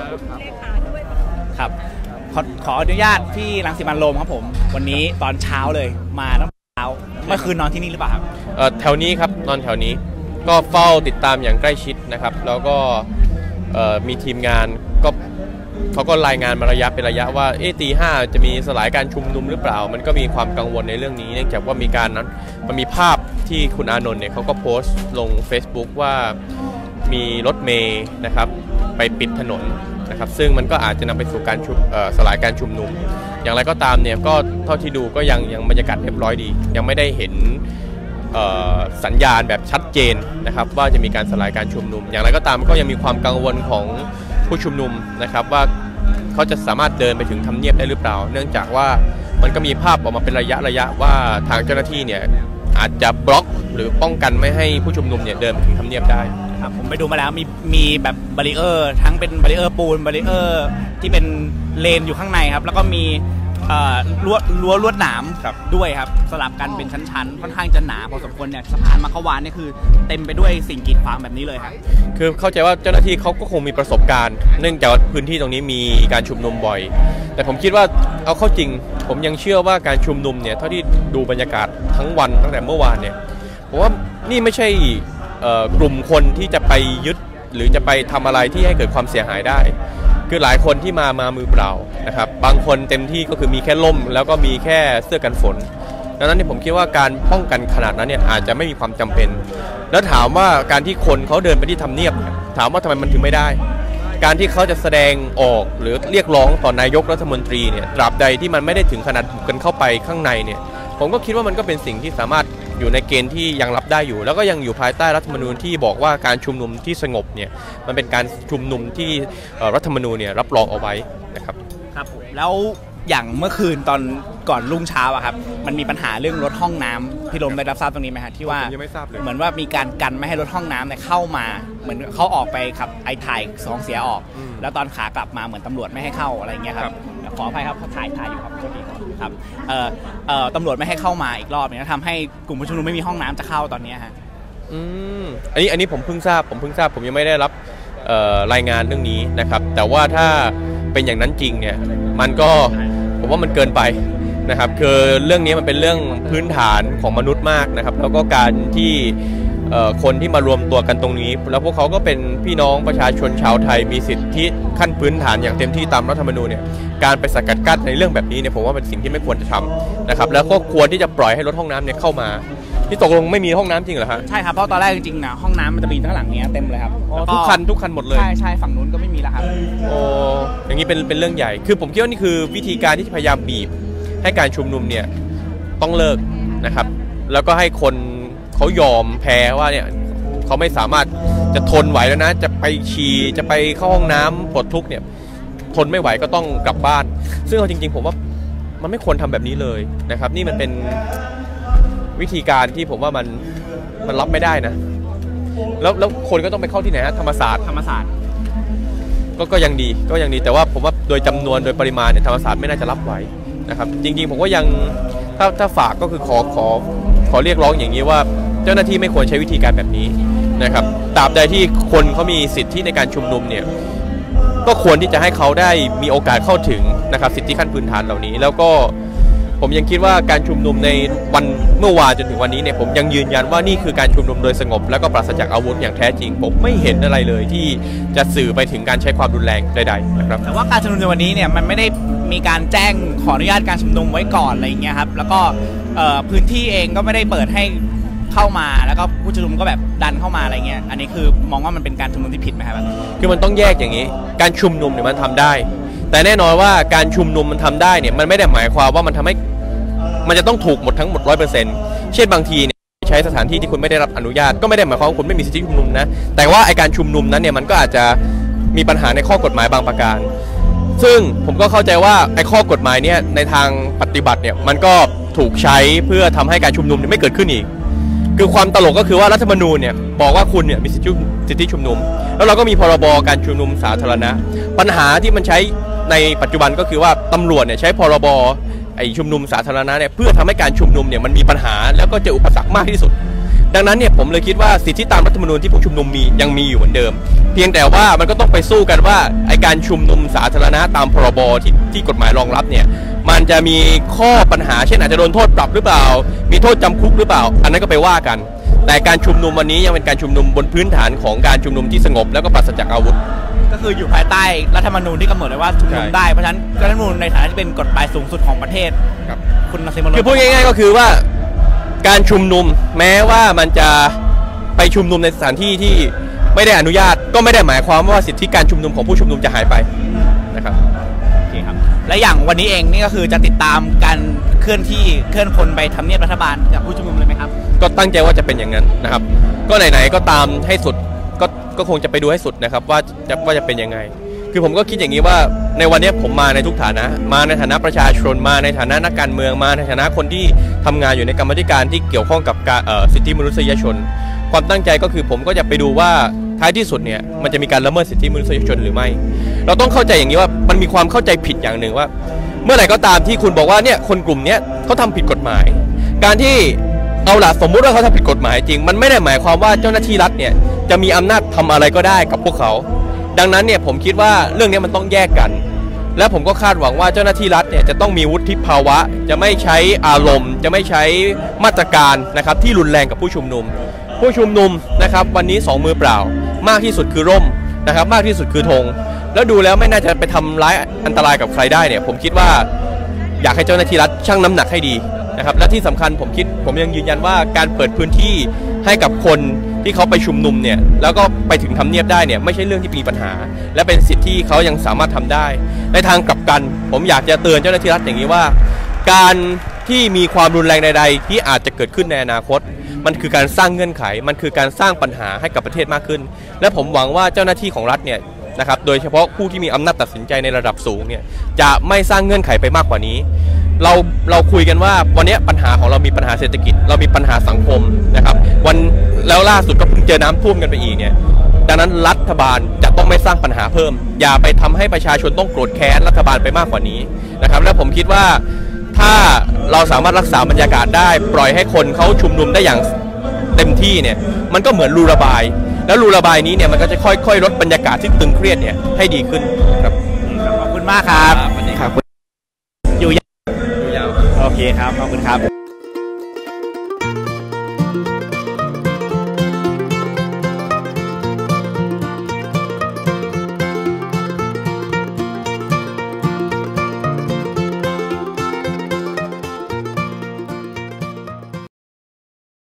ครับขออนุญาตพี่รังสิมันต์โรมครับผมวันนี้ตอนเช้าเลยมาตั้งแต่เช้าเมื่อคืนนอนที่นี่หรือเปล่าครับแถวนี้ครับนอนแถวนี้ก็เฝ้าติดตามอย่างใกล้ชิดนะครับแล้วก็มีทีมงานก็เขาก็รายงานมาระยะเป็นระยะว่าตีห้าจะมีสลายการชุมนุมหรือเปล่ามันก็มีความกังวลในเรื่องนี้เนื่องจากว่ามีการนั้นมันมีภาพที่คุณอานนท์เนี่ยเขาก็โพสต์ลง Facebook ว่ามีรถเมย์นะครับไปปิดถนนนะครับซึ่งมันก็อาจจะนำไปสู่การสลายการชุมนุมอย่างไรก็ตามเนี่ยก็เท่าที่ดูก็ยังบรรยากาศเรียบร้อยดียังไม่ได้เห็นสัญญาณแบบชัดเจนนะครับว่าจะมีการสลายการชุมนุมอย่างไรก็ตามก็ยังมีความกังวลของผู้ชุมนุมนะครับว่าเขาจะสามารถเดินไปถึงทำเนียบได้หรือเปล่าเนื่องจากว่ามันก็มีภาพออกมาเป็นระยะว่าทางเจ้าหน้าที่เนี่ยอาจจะบล็อกหรือป้องกันไม่ให้ผู้ชุมนุมเนี่ยเดินไปถึงทำเนียบได้ครับผมไปดูมาแล้วมีแบบบาริเออร์ทั้งเป็นบาริเออร์ปูนบาริเออร์ที่เป็นเลนอยู่ข้างในครับแล้วก็มีรั้วลวดหนามด้วยครับสลับกันเป็นชั้นๆค่อนข้างจะหนาพอสมควรเนี่ยสะพานมัคควานนี่คือเต็มไปด้วยสิ่งกีดขวางแบบนี้เลยครับคือเข้าใจว่าเจ้าหน้าที่เขาก็คงมีประสบการณ์เนื่องจากพื้นที่ตรงนี้มีการชุมนุมบ่อยแต่ผมคิดว่าเอาเข้าจริงผมยังเชื่อว่าการชุมนุมเนี่ยเท่าที่ดูบรรยากาศทั้งวันตั้งแต่เมื่อวานเนี่ยผมว่านี่ไม่ใช่กลุ่มคนที่จะไปยึดหรือจะไปทำอะไรที่ให้เกิดความเสียหายได้คือหลายคนที่มามือเปล่านะครับบางคนเต็มที่ก็คือมีแค่ล่มแล้วก็มีแค่เสื้อกันฝนดังนั้นผมคิดว่าการป้องกันขนาดนั้นเนี่ยอาจจะไม่มีความจำเป็นแล้วถามว่าการที่คนเขาเดินไปที่ทำเนียบถามว่าทำไมมันถึงไม่ได้การที่เขาจะแสดงออกหรือเรียกร้องต่อนายกรัฐมนตรีเนี่ยตราบใดที่มันไม่ได้ถึงขนาดบุกกันเข้าไปข้างในเนี่ยผมก็คิดว่ามันก็เป็นสิ่งที่สามารถอยู่ในเกณฑ์ที่ยังรับได้อยู่แล้วก็ยังอยู่ภายใต้รัฐธรรมนูญที่บอกว่าการชุมนุมที่สงบเนี่ยมันเป็นการชุมนุมที่รัฐธรรมนูญเนี่ยรับรองเอาไว้นะครับครับแล้วอย่างเมื่อคืนตอนก่อนรุ่งเช้าอะครับมันมีปัญหาเรื่องรถห้องน้ำพี่ลมได้รับทราบตรงนี้ไหมครับที่ว่าเหมือนว่ามีการกันไม่ให้รถห้องน้ำเนี่ยเข้ามาเหมือนเขาออกไปขับไอ้ถ่ายสองเสียออกแล้วตอนขากลับมาเหมือนตำรวจไม่ให้เข้าอะไรเงี้ยครับขออภัยครับเขาถ่ายอยู่ครับโทษทีครับตำรวจไม่ให้เข้ามาอีกรอบเนี่ยทำให้กลุ่มผู้ชุมนุมไม่มีห้องน้ำจะเข้าตอนนี้ฮะอันนี้ผมเพิ่งทราบผมยังไม่ได้รับรายงานเรื่องนี้นะครับแต่ว่าถ้าเป็นอย่างนั้นจริงเนี่ยมันก็ผมว่ามันเกินไปนะครับคือเรื่องนี้มันเป็นเรื่องพื้นฐานของมนุษย์มากนะครับแล้วก็การที่คนที่มารวมตัวกันตรงนี้แล้วพวกเขาก็เป็นพี่น้องประชาชนชาวไทยมีสิทธิขั้นพื้นฐานอย่างเต็มที่ตามรัฐธรรมนูญเนี่ยการไปสกัดกั้นในเรื่องแบบนี้เนี่ยผมว่าเป็นสิ่งที่ไม่ควรจะทำนะครับแล้วก็ควรที่จะปล่อยให้รถห้องน้ำเนี่ยเข้ามาที่ตกลงไม่มีห้องน้ำจริงเหรอฮะใช่ครับเพราะตอนแรกจริงๆนะห้องน้ำมันจะมีข้างหลังนี้เต็มเลยครับทุกคันหมดเลยใช่ฝั่งนู้นก็ไม่มีแล้วครับโอ้อย่างนี้เป็นเรื่องใหญ่คือผมคิดว่านี่คือวิธีการที่พยายามบีบให้การชุมนุมเนี่ยต้องเลิกนะครับแล้วก็ให้คนเขายอมแพ้ว่าเนี่ยเขาไม่สามารถจะทนไหวแล้วนะจะไปฉี่จะไปเข้าห้องน้ำปลดทุกข์เนี่ยทนไม่ไหวก็ต้องกลับบ้านซึ่งเอาจริงๆผมว่ามันไม่ควรทำแบบนี้เลยนะครับนี่มันเป็นวิธีการที่ผมว่ามันรับไม่ได้นะแล้วคนก็ต้องไปเข้าที่ไหนฮะธรรมศาสตร์ก็ยังดีแต่ว่าผมว่าโดยจำนวนโดยปริมาณเนี่ยธรรมศาสตร์ไม่น่าจะรับไหวนะครับจริงๆผมก็ยังถ้าฝากก็คือขอเรียกร้องอย่างนี้ว่าเจ้าหน้าที่ไม่ควรใช้วิธีการแบบนี้นะครับตราบใดที่คนเขามีสิทธิในการชุมนุมเนี่ยก็ควรที่จะให้เขาได้มีโอกาสเข้าถึงนะครับสิทธิขั้นพื้นฐานเหล่านี้แล้วก็ผมยังคิดว่าการชุมนุมในวันเมื่อวานจนถึงวันนี้เนี่ยผมยังยืนยันว่านี่คือการชุมนุมโดยสงบแล้วก็ปราศจากอาวุธอย่างแท้จริงผมไม่เห็นอะไรเลยที่จะสื่อไปถึงการใช้ความรุนแรงใดๆนะครับแต่ว่าการชุมนุมในวันนี้เนี่ยมันไม่ได้มีการแจ้งขออนุญาตการชุมนุมไว้ก่อนอะไรอย่างเงี้ยครับแล้วก็พื้นที่เองก็ไม่ได้เปิดให้เข้ามาแล้วก็ผู้ชุมนุมก็แบบดันเข้ามาอะไรเงี้ยอันนี้คือมองว่ามันเป็นการชุมนุมที่ผิดไหมครับคือมันต้องแยกอย่างนี้การชุมนุมเนี่ยมันทำได้แต่แน่นอนว่าการชุมนุมมันทำได้เนี่ยมันไม่ได้หมายความว่ามันทำให้มันจะต้องถูกทั้งหมด 100% เช่นบางทีเนี่ยใช้สถานที่ที่คุณไม่ได้รับอนุญาตก็ไม่ได้หมายความว่าคุณไม่มีสิทธิชุมนุมนะแต่ว่าไอการชุมนุมนั้นเนี่ยมันก็อาจจะมีปัญหาในข้อกฎหมายบางประการซึ่งผมก็เข้าใจว่าไอข้อกฎหมายเนี่ยในทางปฏิบัติเนี่ยมันก็ถูกใช้เพื่อทำให้การชุมนุมไม่เกิดขึ้นอีกคือความตลกก็คือว่ารัฐธรรมนูญเนี่ยบอกว่าคุณเนี่ยมีสิทธิชุมนุมแล้วเราก็มีพรบการชุมนุมสาธารณะปัญหาที่มันใช้ในปัจจุบันก็คือว่าตำรวจเนี่ยใช้พรบไอชุมนุมสาธารณะเนี่ยเพื่อทำให้การชุมนุมเนี่ยมันมีปัญหาแล้วก็เจออุปสรรคมากที่สุดดังนั้นเนี่ยผมเลยคิดว่าสิทธิตามรัฐธรรมนูญที่ผู้ชุมนุมยังมีอยู่เหมือนเดิมเพียงแต่ว่ามันก็ต้องไปสู้กันว่าไอการชุมนุมสาธารณะตามพรบที่กฎหมายรองรับเนี่ยมันจะมีข้อปัญหาเช่นอาจจะโดนโทษปรับหรือเปล่ามีโทษจำคุกหรือเปล่าอันนั้นก็ไปว่ากันแต่การชุมนุมวันนี้ยังเป็นการชุมนุมบนพื้นฐานของการชุมนุมที่สงบแล้วก็ปราศจากอาวุธก็คืออยู่ภายใต้รัฐธรรมนูญที่กำหนดไว้ว่าชุมนุมได้เพราะฉะนั้นรัฐธรรมนูญในฐานะที่เป็นกฎหมายสูงสุดของประเทศคุณรังสิมันต์คือพูดง่ายๆก็คือว่าการชุมนุมแม้ว่ามันจะไปชุมนุมในสถานที่ที่ไม่ได้อนุญาตก็ไม่ได้หมายความว่าสิทธิการชุมนุมของผู้ชุมนุมจะหายไปนะครับโอเคครับและอย่างวันนี้เองนี่ก็คือจะติดตามการเคลื่อนพลไปทำเนียบรัฐบาลกับผู้ชุมนุมเลยไหมครับก็ตั้งใจว่าจะเป็นอย่างนั้นนะครับก็ไหนๆก็ตามให้สุดก็คงจะไปดูให้สุดนะครับว่าจะเป็นยังไงคือผมก็คิดอย่างนี้ว่าในวันนี้ผมมาในทุกฐานะมาในฐานะประชาชนมาในฐานะนักการเมืองมาในฐานะคนที่ทำงานอยู่ในกรรมธิการที่เกี่ยวข้องกับสิทธิมนุษยชนความตั้งใจก็คือผมก็จะไปดูว่าท้ายที่สุดเนี่ยมันจะมีการละเมิดสิทธิมนุษยชนหรือไม่เราต้องเข้าใจอย่างนี้ว่ามันมีความเข้าใจผิดอย่างหนึ่งว่าเมื่อไหร่ก็ตามที่คุณบอกว่าเนี่ยคนกลุ่มนี้เขาทำผิดกฎหมายการที่เอาล่ะสมมุติว่าเขาทำผิดกฎหมายจริงมันไม่ได้หมายความว่าเจ้าหน้าที่รัฐเนี่ยจะมีอำนาจทำอะไรก็ได้กับพวกเขาดังนั้นเนี่ยผมคิดว่าเรื่องนี้มันต้องแยกกันและผมก็คาดหวังว่าเจ้าหน้าที่รัฐเนี่ยจะต้องมีวุฒิภาวะจะไม่ใช้อารมณ์จะไม่ใช้มาตรการนะครับที่รุนแรงกับผู้ชุมนุมนะครับวันนี้2มือเปล่ามากที่สุดคือร่มนะครับมากที่สุดคือธงแล้วดูแล้วไม่น่าจะไปทำร้ายอันตรายกับใครได้เนี่ยผมคิดว่าอยากให้เจ้าหน้าที่รัฐชั่งน้ำหนักให้ดีนะครับและที่สำคัญผมยังยืนยันว่าการเปิดพื้นที่ให้กับคนที่เขาไปชุมนุมเนี่ยแล้วก็ไปถึงทำเนียบได้เนี่ยไม่ใช่เรื่องที่มีปัญหาและเป็นสิทธิที่เขายังสามารถทำได้ในทางกลับกันผมอยากจะเตือนเจ้าหน้าที่รัฐอย่างนี้ว่าการที่มีความรุนแรงใดๆที่อาจจะเกิดขึ้นในอนาคตมันคือการสร้างเงื่อนไขมันคือการสร้างปัญหาให้กับประเทศมากขึ้นและผมหวังว่าเจ้าหน้าที่ของรัฐเนี่ยนะครับโดยเฉพาะผู้ที่มีอำนาจตัดสินใจในระดับสูงเนี่ยจะไม่สร้างเงื่อนไขไปมากกว่านี้เราคุยกันว่าวันนี้ปัญหาของเรามีปัญหาเศรษฐกิจเรามีปัญหาสังคมนะครับแล้วล่าสุดก็เพิ่งเจอน้ำท่วมกันไปอีกเนี่ยดังนั้นรัฐบาลจะต้องไม่สร้างปัญหาเพิ่มอย่าไปทำให้ประชาชนต้องโกรธแค้นรัฐบาลไปมากกว่านี้นะครับและผมคิดว่าถ้าเราสามารถรักษาบรรยากาศได้ปล่อยให้คนเขาชุมนุมได้อย่างเต็มที่เนี่ยมันก็เหมือนรูระบายแล้วรูระบายนี้เนี่ยมันก็จะค่อยๆลดบรรยากาศที่ตึงเครียดเนี่ยให้ดีขึ้นครับขอบคุณมากครับอยู่ยาวโอเคครับขอบคุณครับ